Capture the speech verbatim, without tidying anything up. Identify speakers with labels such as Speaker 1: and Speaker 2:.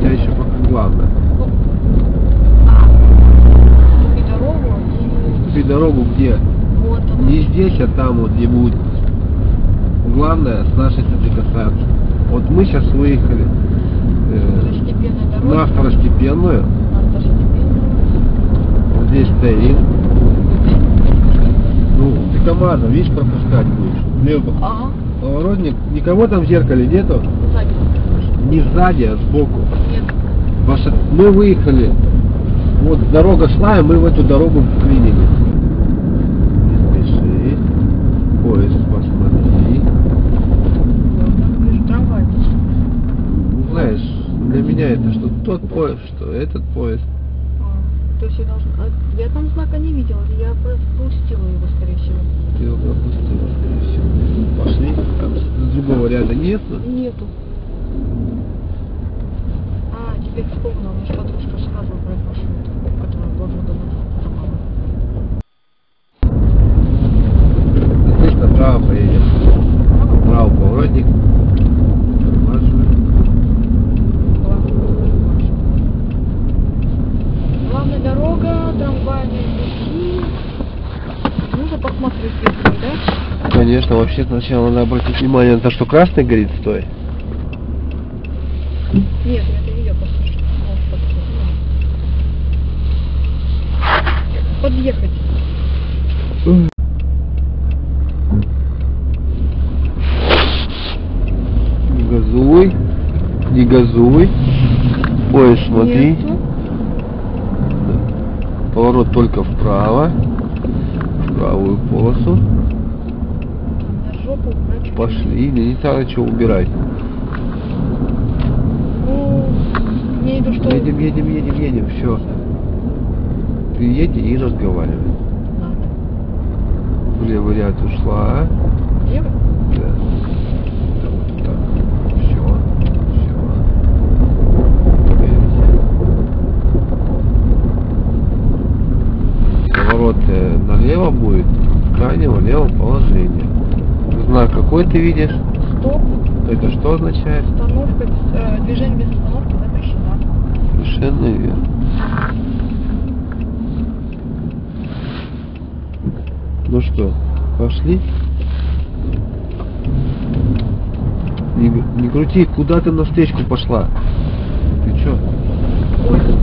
Speaker 1: тебя еще пока главное.
Speaker 2: И дорогу, и...
Speaker 1: Уступи дорогу где?
Speaker 2: Вот оно.
Speaker 1: Не здесь, а там вот где будет. Главное с нашей соприкасаться. Вот мы сейчас выехали э, на второстепенную.
Speaker 2: На второстепенную.
Speaker 1: Вот здесь стоит. Ну, ты команда, видишь, пропускать будешь. Левый
Speaker 2: Ага.
Speaker 1: поворотник. Никого там в зеркале нету?
Speaker 2: Сзади.
Speaker 1: Не сзади, а сбоку.
Speaker 2: Нет.
Speaker 1: Ваша... Мы выехали. Вот дорога шла, и мы в эту дорогу вклинились. Не спеши. Поезд посмотри.
Speaker 2: Вижу трамвай.
Speaker 1: Ну, знаешь, для меня это что тот поезд, что этот поезд.
Speaker 2: А, то есть я должна... а, я там знака не видела, я пропустила его, скорее всего.
Speaker 1: Ты его пропустила, скорее всего. Пошли. Там с другого ряда нет?
Speaker 2: Нету. А, теперь вспомнила, мне же подружка рассказывала про этот маршрут, который два года назад.
Speaker 1: Здесь направо поедем. Право поворотник.
Speaker 2: Главная дорога, трамвайные пути. Нужно посмотреть везде, да?
Speaker 1: Конечно, вообще сначала надо обратить внимание на то, что красный горит, стой.
Speaker 2: Нет, я это видео послушала. Подъехать.
Speaker 1: Не газуй. Не газуй. Ой, смотри.
Speaker 2: Нету.
Speaker 1: Поворот только вправо. В правую полосу.
Speaker 2: На жопу убрать.
Speaker 1: Пошли. Не, не надо ничего убирать.
Speaker 2: Ну, я иду, что...
Speaker 1: Едем, едем, едем, едем. Все. Ты едь и разговаривай.
Speaker 2: Ладно.
Speaker 1: В левый ряд ушла.
Speaker 2: Лево?
Speaker 1: Да. Вот так. Все. Все. Поворот э, налево будет. С крайнего левого положения. Знак какой ты видишь?
Speaker 2: Стоп.
Speaker 1: Это что означает?
Speaker 2: Остановка, э, движение без остановки запрещено.
Speaker 1: Совершенно верно. Ну что, пошли? Не, не крути, куда ты навстречку пошла? Ты чё?
Speaker 2: Ой,